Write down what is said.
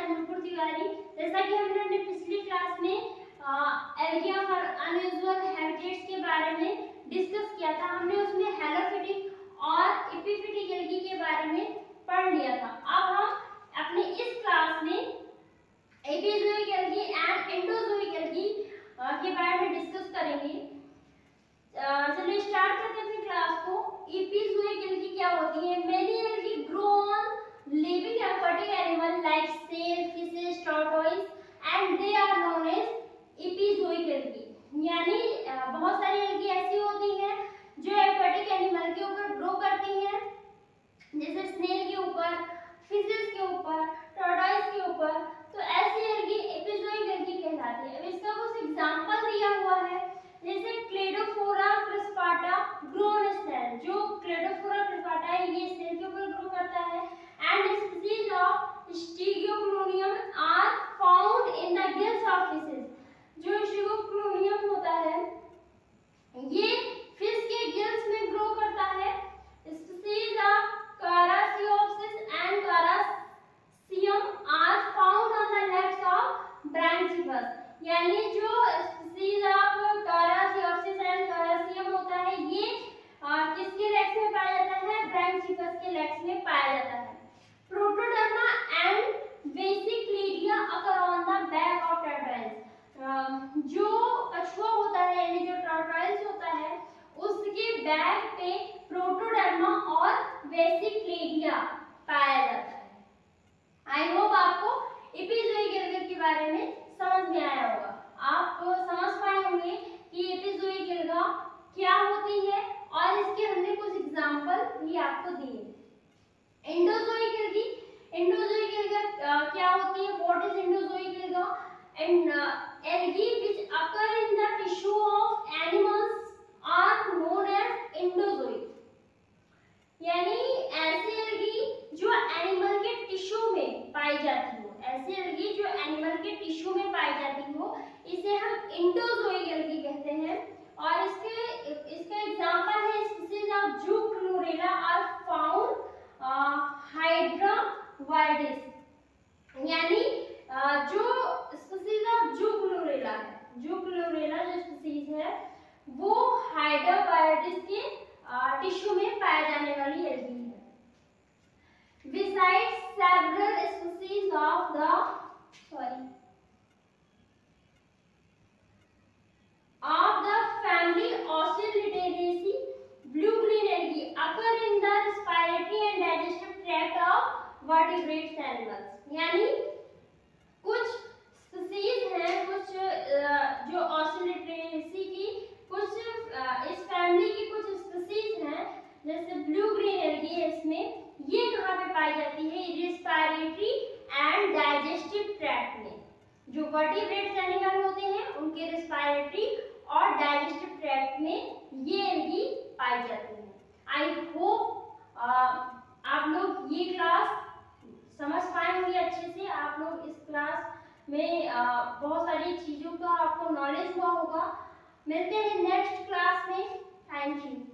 आचार्य नुपुर तिवारी। जैसा कि हमने अपने पिछली क्लास में एल्गी ऑफ अनयूजुअल हैबिटेट्स के बारे में डिस्कस किया था। हमने उसमें हेलोफिटिक और एपिफिटिक एल्गी के बारे में पढ़ लिया था। अब हम अपने इस क्लास में epizoic algae and endozoic algae के बारे में डिस्कस करेंगे। चलिए स्टार्ट करते हैं अपनी क्लास को। एपिजोइक एल्गी क्या होती है? Many algae grow on living aquatic animal like snail, fishes, tortoise and they are known as epizoic algae। यानी बहुत सारी एल्गी ऐसी होती हैं जो एक्वाटिक एनिमल के ऊपर ग्रो करती हैं, जैसे स्नेल के ऊपर, फिशेस के ऊपर, टॉर्टोइस के ऊपर। तो ऐसी एल्गी एपिजोइक एल्गी कहलाती है। अब इसका कुछ एग्जांपल दिया हुआ है, जैसे Cladophora crispata grow on snail. जो क्लेडोफोरा क्रिस्पाटा है ये स्नेल के ऊपर ग्रो करता है। And species of Stigioclonium are found in the gills of fishes। जो Stigioclonium होता है ये फिश के गिल्स में ग्रो करता है। Species of Carassiopsis and Carassium are found on the legs of Branchippus। यानी जो species of Carassiopsis and Carassium होता है ये किसके लेग्स में पाया जाता है? ब्रांचिपस के लेग्स में पाया जाता है। Protoderma and Vesiclaria occur on the back of tortoise। जो कछुआ होता है यानी जो टॉर्टोइस होता है उसके बैक पे प्रोटोडर्मा और वेसिक्लेरिया पाया जाता है। आई होप आपको एपिजोइक एल्गी के बारे में समझ में आया होगा। आप समझ पाए होंगे कि एपिजोइक एल्गा क्या होती है और इसके हमने कुछ एग्जांपल भी आपको दिए। एंडोजोइक एल्गी, एंडोजोइक एल्गा क्या होती है? What is endozoic alga? And algae which occur in the tissue of animals are known as endozoic. यानी ऐसी एल्गी जो एनिमल के टिश्यू में पाई जाती हो, ऐसी एल्गी जो एनिमल के टिश्यू में पाई जाती हो इसे हम एंडोजोइक एल्गी कहते हैं। और इसका एग्जांपल है species of Zoochlorella are found Hydra viridis. यानी जो स्पीशीज ऑफ जूक्लोरेला है, जूक्लोरेला जो स्पीशीज है वो हाइड्रा वाइडिस के टिश्यू में पाए जाने वाली एल्गी है। Besides several species of the family Oscillariaceae, blue-green algae occur in the respiratory and digestive tract of vertebrate animals। यानी कुछ स्पीशीज हैं, कुछ जो ऑसिलेटरेसी की कुछ इस फैमिली की कुछ स्पीशीज हैं जैसे ब्लू ग्रीन एल्गी है, इसमें ये कहाँ पे पाई जाती है? रेस्पिरेटरी एंड डाइजेस्टिव ट्रैक्ट में। जो वर्टिब्रेट एनिमल होते हैं उनके रेस्पिरेटरी और डाइजेस्टिव ट्रैक्ट में ये एल्गी पाई जाती है। आई होप आप लोग ये क्लास समझ पाए होंगे अच्छे से। आप लोग इस क्लास में बहुत सारी चीजों का आपको नॉलेज हुआ होगा। मिलते हैं नेक्स्ट क्लास में। Thank you.